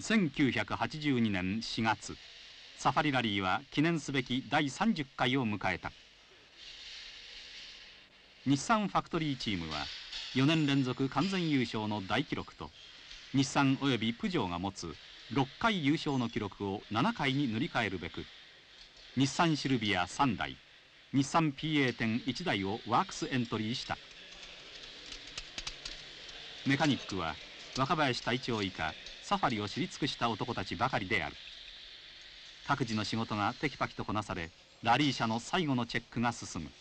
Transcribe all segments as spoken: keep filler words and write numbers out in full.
せんきゅうひゃくはちじゅうにねんしがつ、サファリラリーは記念すべきだいさんじゅっかいを迎えた。日産ファクトリーチームはよねん連続完全優勝の大記録と、日産およびプジョーが持つろっかい優勝の記録をななかいに塗り替えるべく、日産シルビアさんだい、日産 ピーエーテンいち 台をワークスエントリーした。メカニックは若林隊長以下サファリを知り尽くした男たちばかりである。各自の仕事がテキパキとこなされ、ラリー車の最後のチェックが進む。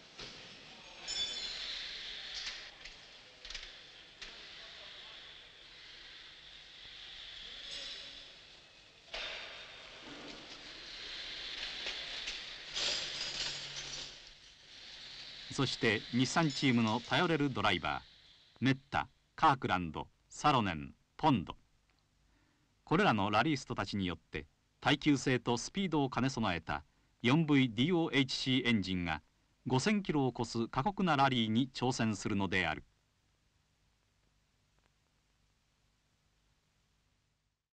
そして日産チームの頼れるドライバー、メッタ、カークランド、サロネン、ポンド、これらのラリーストたちによって耐久性とスピードを兼ね備えた フォーブイディーオーエイチシー エンジンがごせんキロを超す過酷なラリーに挑戦するのである。